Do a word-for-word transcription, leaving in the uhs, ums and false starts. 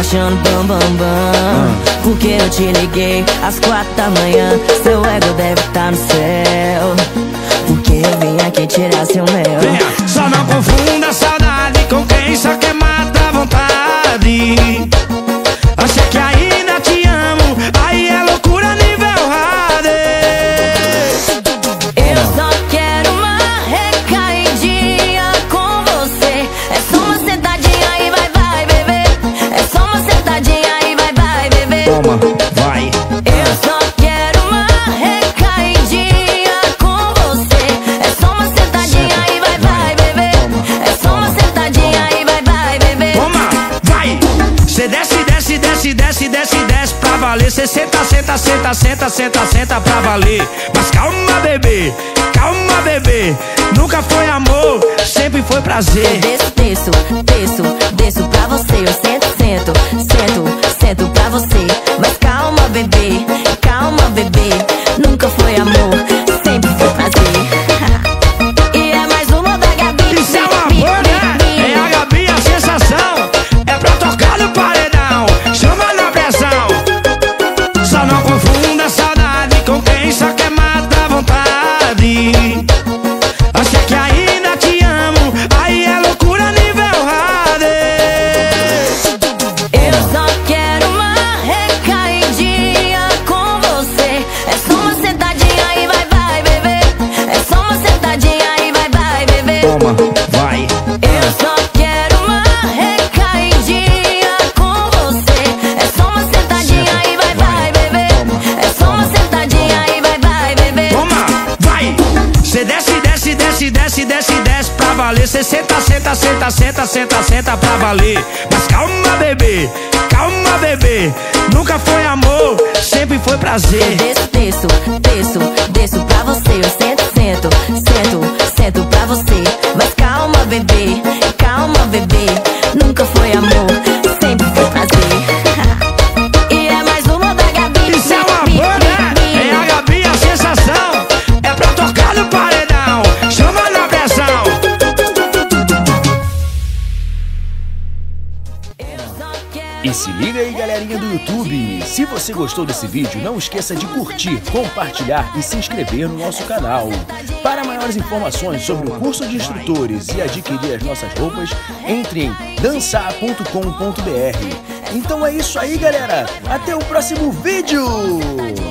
achando bam bam bam. Porque eu te liguei às quatro da manhã. Seu ego deve estar no céu, porque eu vim aqui tirar seu mel. Venha, só não confunda a saudade com quem só quer matar a vontade. Achei que ainda te amo, aí é loucura nível hard. Eu só quero uma recaidinha com você. É só uma sentadinha e vai, vai, bebê. É só uma sentadinha e vai, vai, bebê. Toma, vai. Eu só quero uma recaidinha com você. É só uma sentadinha e vai, vai, bebê. É só uma sentadinha e vai, vai, bebê. Toma, vai. Cê desce, desce, desce, desce, desce, desce pra valer. Cê senta, senta, senta, senta, senta, senta pra valer. Mas calma, bebê, calma, bebê. Nunca foi amor, sempre foi prazer. Desço, desço, desço, desço pra você. Eu sento, sento, sento, sento pra você. Mas calma, bebê, calma, bebê. Nunca foi amor, sempre foi prazer. E é mais uma da Gabi. Isso é um amor, né? É a Gabi, a sensação. É pra tocar no paredão, chama na pressão. Só não confunda a saudade com quem só quer matar a vontade. Achei que ainda te amo, aí é loucura nível hard. Eu só quero uma recaidinha com você. É só uma sentadinha e vai, vai, bebê. É só uma sentadinha e vai, vai, bebê. Toma, vai. Eu só quero uma recaidinha com você. É só uma sentadinha e vai, vai, bebê. É só uma sentadinha e vai, vai, bebê. Toma, vai. Cê desce, desce, desce, desce, desce, desce pra valer. Cê senta, senta, senta, senta, senta, senta pra valer. Mas calma, bebê, calma, bebê. Nunca foi amor, sempre foi prazer. Desço, desço, desço, desço pra você. Eu sento, sento, sento, sento pra você. Mas calma, bebê, calma, bebê. Nunca foi amor, sempre foi prazer. E é mais uma da Gabi. Isso é um amor, né? É a Gabi, a sensação. É pra tocar no paredão, chama na pressão. E se liga aí, galerinha do YouTube, se você gostou desse vídeo, não esqueça de curtir, compartilhar e se inscrever no nosso canal. Para maiores informações sobre o curso de instrutores e adquirir as nossas roupas, entre em dançar ponto com ponto br. Então é isso aí, galera, até o próximo vídeo!